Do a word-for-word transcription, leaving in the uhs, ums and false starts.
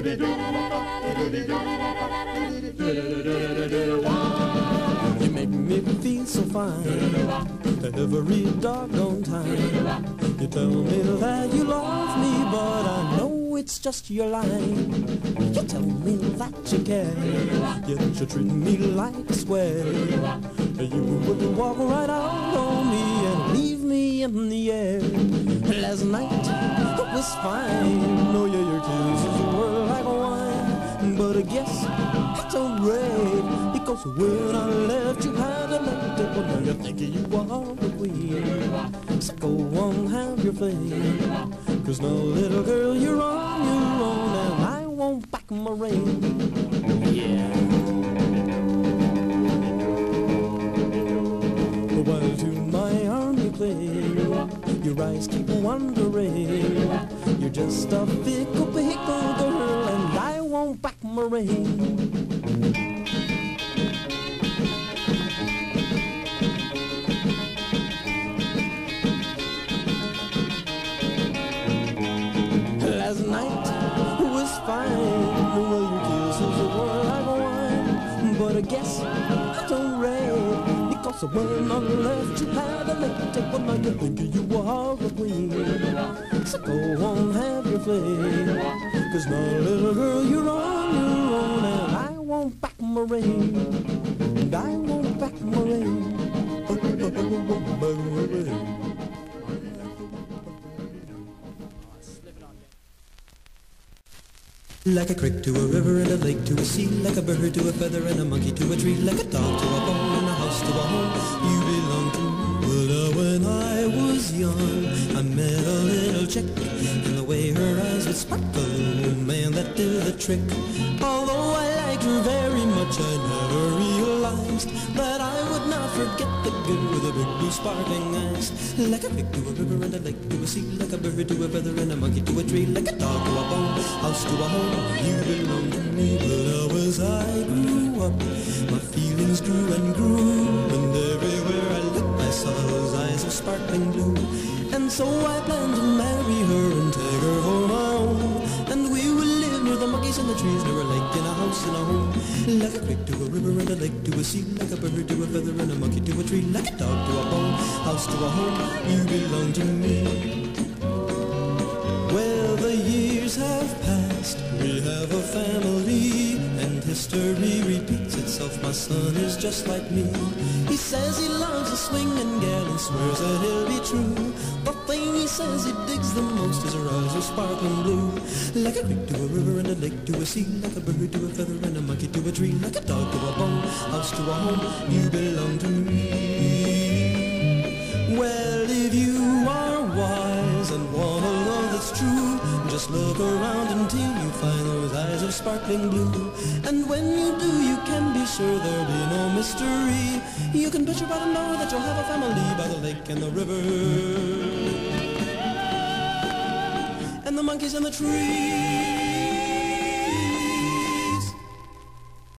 You make me feel so fine every doggone time. You tell me that you love me, but I know it's just your line. You tell me that you care, yet you treat me like a square. You would walk right out on me and leave me in the air. Last night it was fine. Oh yeah, your kisses were like wine, but I guess it's alright, because when I left you had a let it go. Now you're thinking you are the queen, so go on, have your fling. Cause now little girl, you're on your own, and I won't back my ring. Yeah. While to my arm you cling, your eyes keep wandering. You're just a fickle, fickle girl, and I won't back my ring. Last night was fine, well your kisses were like wine, but I guess it's alright, because when I left you had a late take. Well now you're thinking you are a queen, so go on, have your fling. Cause now little girl, you're on your own, and I won't back my ring, and I won't back my ring. Like a creek to a river and a lake to a sea, like a bird to a feather and a monkey to a tree, like a dog to a bone and a house to a home, you belong to me. Well, now when I was young, I met a little chick, and the way her eyes would sparkle, man, that did the trick. Although I liked her very much, I never realized that I would not forget the girl with the big blue sparkling eyes. Like a pig to a river and a lake to a sea, like a bird to a feather and a monkey to a tree, like a dog to a bone, house to a home, you belong to me. But now as I grew up, my feelings grew and grew, and everywhere I looked I saw those eyes of sparkling blue. And so I planned to marry her and take her for my own, and we will live near the monkeys and the trees, near a lake, in a house, in a home. Like a creek to a river and a lake to a sea, like a bird to a feather and a monkey to a tree, like a dog to a bone, house to a home, you belong to me. Well, the years have passed, we have a family, and history repeats itself. My son is just like me. He says he loves a swinging gal and swears that he'll be true. The thing he says he digs the most is her eyes are sparkling blue. Like a creek to a river and a lake to a sea, like a bird to a feather and a monkey to a tree, like a dog to a bone, house to a home, you belong to me. Well, if you are wise and want a love that's true, just look around until you find those eyes of sparkling blue. And when you do, you can be sure there'll be no mystery. You can bet your bottom dollar that you'll have a family by the lake and the river, and the monkeys and the trees.